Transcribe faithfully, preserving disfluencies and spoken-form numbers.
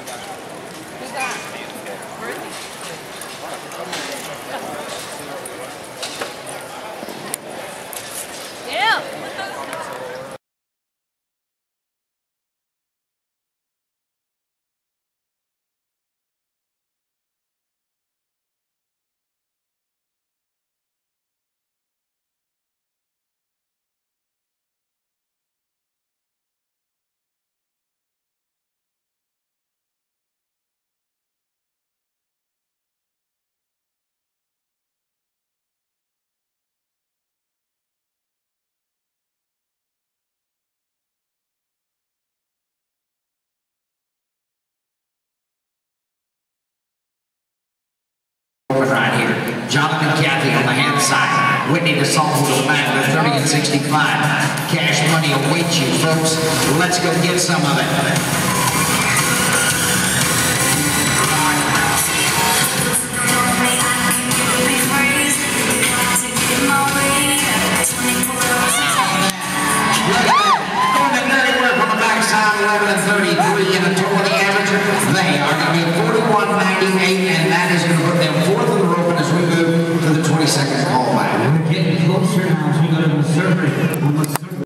Who's that? Bertie. Yeah. Right here, Jonathan Cathy on the hand side, Whitney DeSalvo to the back with thirty and sixty-five. Cash money awaits you, folks. Let's go get some of it. Doing the dirty work on the backside, eleven and thirty-three in a